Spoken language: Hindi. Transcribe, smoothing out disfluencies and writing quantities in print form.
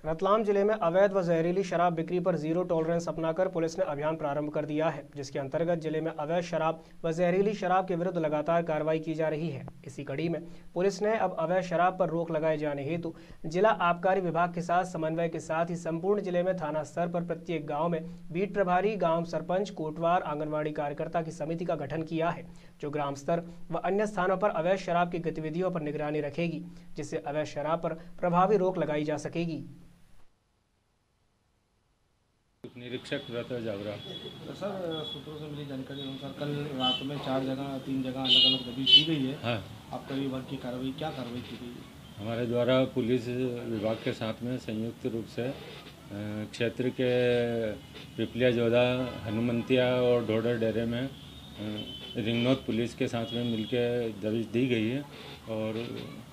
रतलाम जिले में अवैध व जहरीली शराब बिक्री पर जीरो टॉलरेंस अपनाकर पुलिस ने अभियान प्रारंभ कर दिया है, जिसके अंतर्गत जिले में अवैध शराब व जहरीली शराब के विरुद्ध लगातार कार्रवाई की जा रही है। इसी कड़ी में पुलिस ने अब अवैध शराब पर रोक लगाए जाने हेतु जिला आबकारी विभाग के साथ समन्वय के साथ ही संपूर्ण जिले में थाना स्तर पर प्रत्येक गाँव में बीट प्रभारी, गाँव सरपंच, कोटवार, आंगनबाड़ी कार्यकर्ता की समिति का गठन किया है, जो ग्राम स्तर व अन्य स्थानों पर अवैध शराब की गतिविधियों पर निगरानी रखेगी, जिससे अवैध शराब पर प्रभावी रोक लगाई जा सकेगी। निरीक्षक रहता जागरा। तो सर, सूत्रों से मिली जानकारी अनुसार कल रात में 3 जगह अलग अलग दबिश दी गई है। हाँ, आपका विभाग की कार्रवाई, क्या कार्रवाई की गई है? हमारे द्वारा पुलिस विभाग के साथ में संयुक्त रूप से क्षेत्र के पिपलिया जोधा, हनुमंतिया और ढोडर डेरे में रिंगनौत पुलिस के साथ में मिलकर दबिश दी गई है और